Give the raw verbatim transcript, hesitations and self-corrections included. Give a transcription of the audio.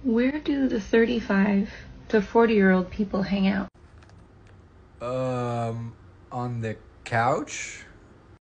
Where do the thirty-five to forty year old people hang out? Um, on the couch?